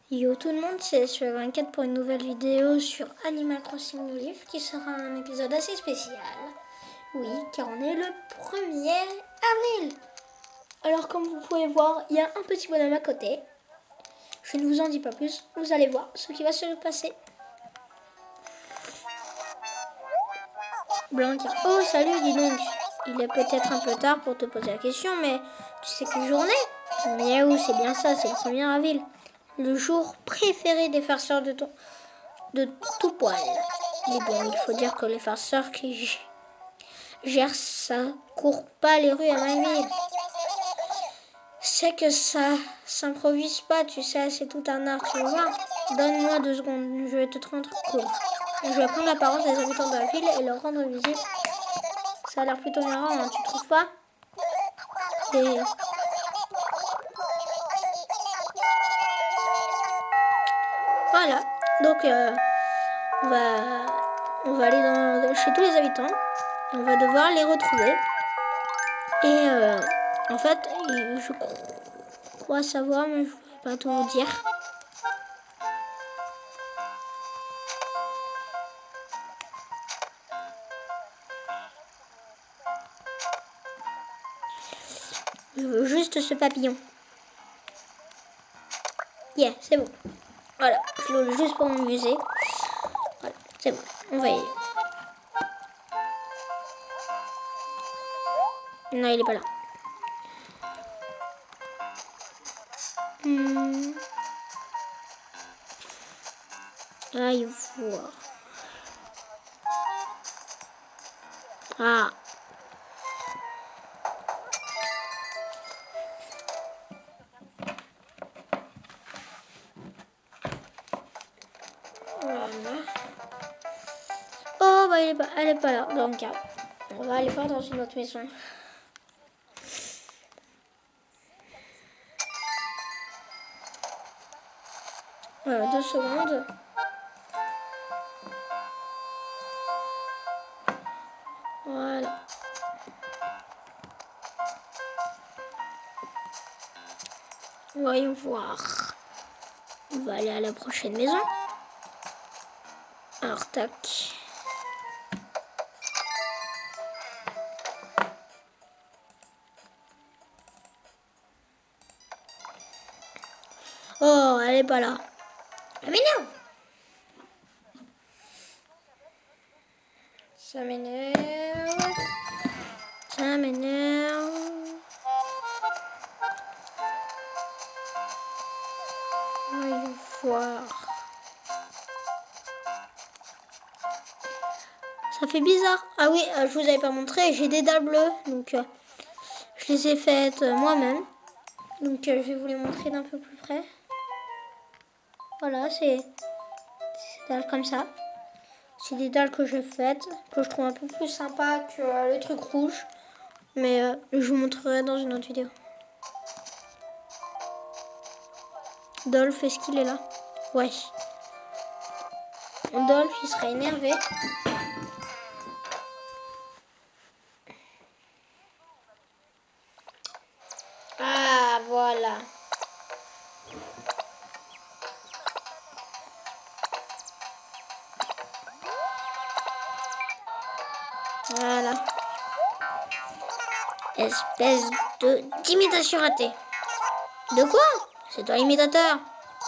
Yo tout le monde, c'est Sur24 pour une nouvelle vidéo sur Animal Crossing New Leaf qui sera un épisode assez spécial. Oui, car on est le 1er avril. Alors comme vous pouvez voir, il y a un petit bonhomme à côté. Je ne vous en dis pas plus, vous allez voir ce qui va se passer. Blanca, oh salut, dis donc. Il est peut-être un peu tard pour te poser la question, mais tu sais quelle journée? Miaou, c'est bien ça, c'est le 1er avril. Le jour préféré des farceurs de tout poil. Mais bon, il faut dire que les farceurs qui gèrent ça courent pas les rues à ma ville. C'est que ça s'improvise pas, tu sais, c'est tout un art, tu vois. Donne-moi 2 secondes, je vais te rendre cool. Je vais prendre la parole des habitants de la ville et leur rendre visite. Ça a l'air plutôt marrant, hein, tu trouves pas? Et... voilà, donc on va aller chez tous les habitants. Et on va devoir les retrouver. Et en fait, je crois savoir, mais je ne vais pas tout vous dire. Je veux juste ce papillon. Yeah, c'est bon. Voilà, je l'ai juste pour m'amuser. Voilà, c'est bon, on va y aller. Non, il est pas là. Ah, il voit. Ah. Voilà. Oh, bah elle est pas là. Donc, on va aller voir dans une autre maison. Voilà, 2 secondes. Voilà. Voyons voir. On va aller à la prochaine maison. Alors, tac. Oh, elle est pas là. Ça m'énerve. Ça m'énerve. Ça m'énerve. Voyons voir. Ça fait bizarre. Ah oui, je vous avais pas montré. J'ai des dalles bleues. Donc, je les ai faites moi-même. Donc, je vais vous les montrer d'un peu plus près. Voilà, c'est des dalles comme ça. C'est des dalles que j'ai faites, que je trouve un peu plus sympa que le truc rouge. Mais je vous montrerai dans une autre vidéo. Dolph, est-ce qu'il est là? Ouais. Dolph, il sera énervé. Ah, voilà. Voilà. Espèce d'imitation ratée. De quoi? C'est toi l'imitateur.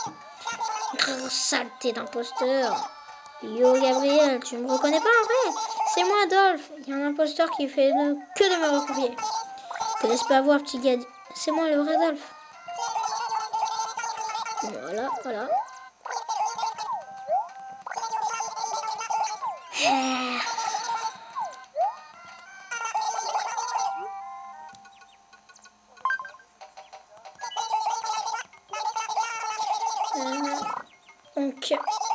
Saleté d'imposteur. Yo Gabriel, tu me reconnais pas en vrai? C'est moi Adolphe. Il y a un imposteur qui fait que de me recopier. Te laisse pas voir petit gars. C'est moi le vrai Adolphe. Voilà, voilà. Donc,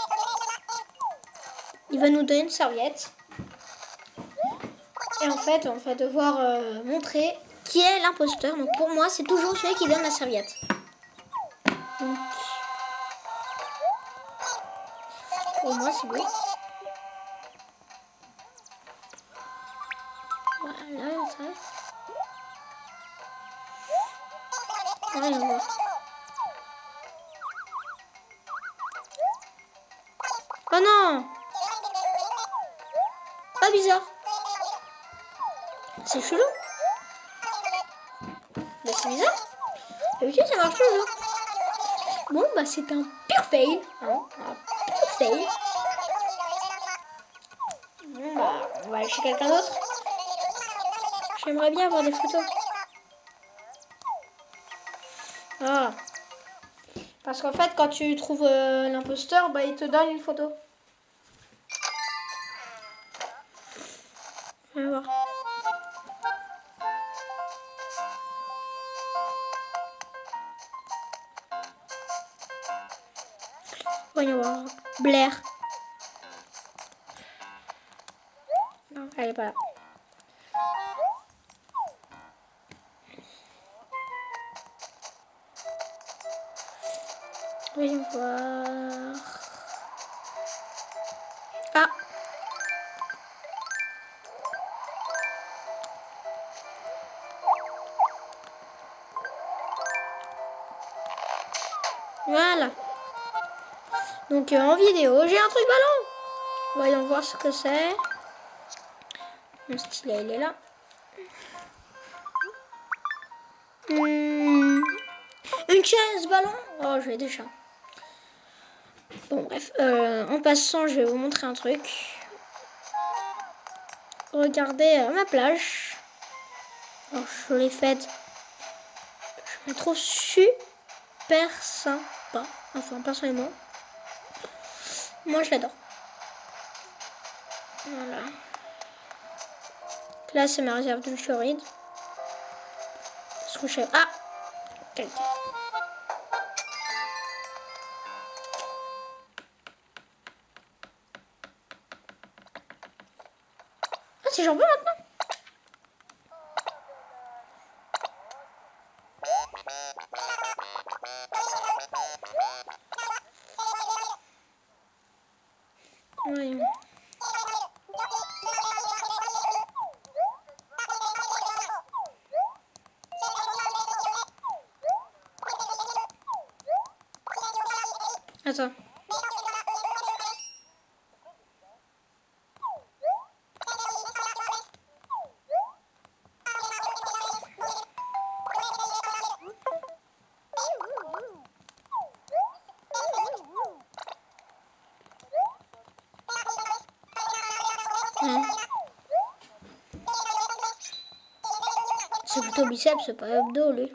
il va nous donner une serviette. Et en fait, on va devoir montrer qui est l'imposteur. Donc pour moi, c'est toujours celui qui donne la serviette. Donc, pour moi, c'est lui. Voilà, ça. Voyons voir. Oh non! Ah, bizarre. C'est chelou. Bah, c'est bizarre. D'habitude, ça marche toujours. Bon, bah, c'est un pur fail. Hein, un pur fail. Bon, bah, on va aller chez quelqu'un d'autre. J'aimerais bien avoir des photos. Ah. Parce qu'en fait, quand tu trouves l'imposteur, bah, il te donne une photo. On va voir. Voyons voir. Blair. Non, elle est pas là. Voyons voir. Ah. Voilà. Donc en vidéo, j'ai un truc ballon. Voyons voir ce que c'est. Mon stylet, il est là. Une chaise ballon. Oh, je l'ai déjà. Bon, bref. En passant, je vais vous montrer un truc. Regardez ma plage. Oh, je l'ai faite. Je la trouve super sympa. Enfin, personnellement. Moi, je l'adore. Voilà. Là, c'est ma réserve de Floride. Parce que je sais... Ah! Quelqu'un. Ah, c'est j'en veux maintenant? Voyons. Attends. C'est plutôt biceps, c'est pas abdos, lui.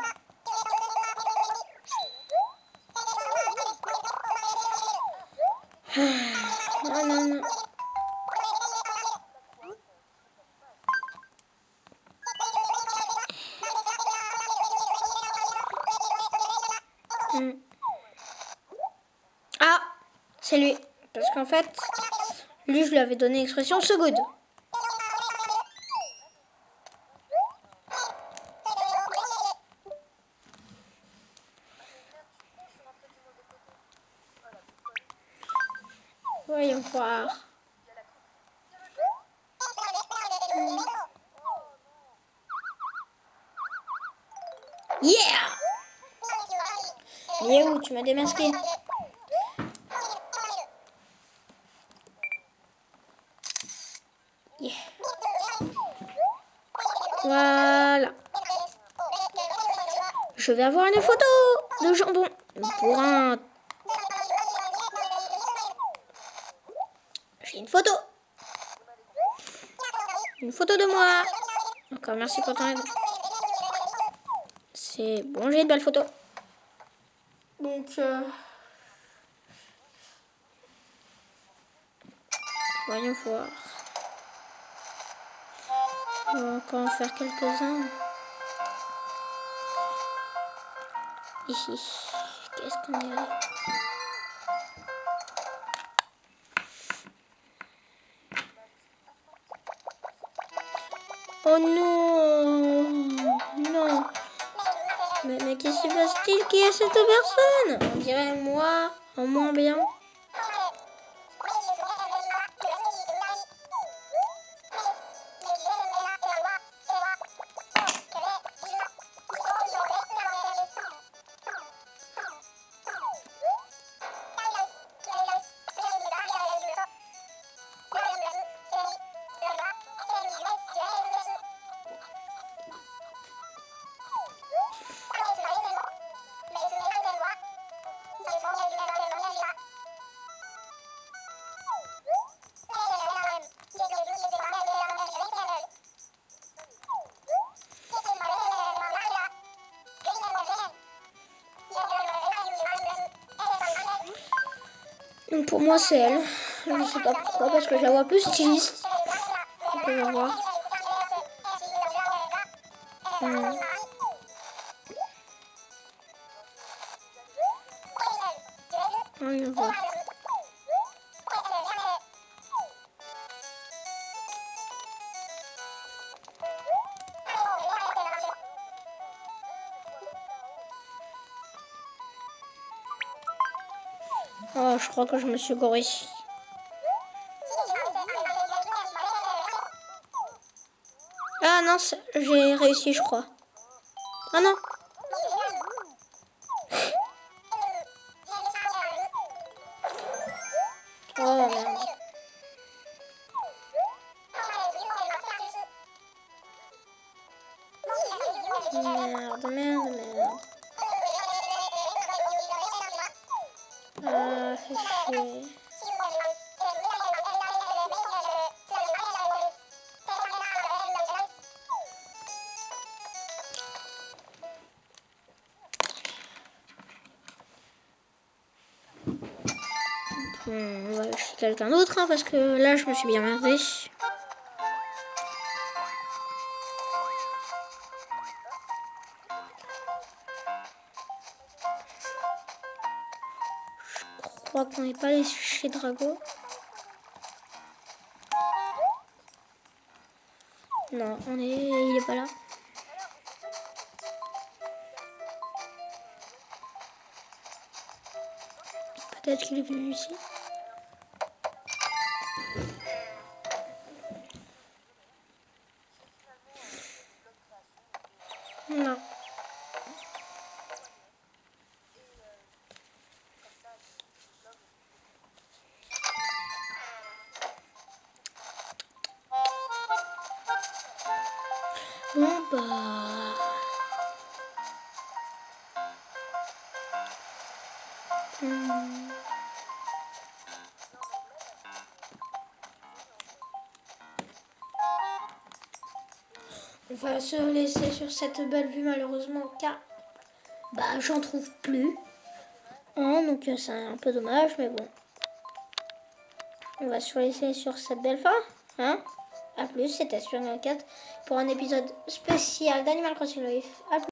Non, non, non. Ah, c'est lui. Parce qu'en fait, lui, je lui avais donné l'expression so good. Voyons voir. Yeah! Il est où? Tu m'as démasqué. Yeah. Voilà. Je vais avoir une photo de jambon pour un... J'ai une photo. Une photo de moi. Encore merci pour ton aide. C'est bon, j'ai une belle photo. Donc, voyons voir. On va encore en faire quelques-uns. Ici. Qu'est-ce qu'on dirait? Oh non! Non! Mais qu'est-ce qui se passe-t-il? Qui est cette personne? On dirait moi, en moins bien. Donc pour moi c'est elle. Je ne sais pas pourquoi, parce que je la vois plus styliste. On peut la voir. On le voit. Oh, je crois que je me suis gourée. Ah non, j'ai réussi, je crois. Ah non. Oh merde. Merde. Ah, fait chier. On va acheter quelqu'un d'autre, hein, parce que là, je me suis bien merdée. Je crois qu'on n'est pas allé chez Drago. Non, il est pas là. Peut-être qu'il est venu ici. Non. Bon bah... On va se laisser sur cette belle vue malheureusement car bah j'en trouve plus. Hein, donc c'est un peu dommage mais bon. On va se laisser sur cette belle fin. Hein. A plus, c'était sur 4 pour un épisode spécial d'Animal Crossing Life. A plus.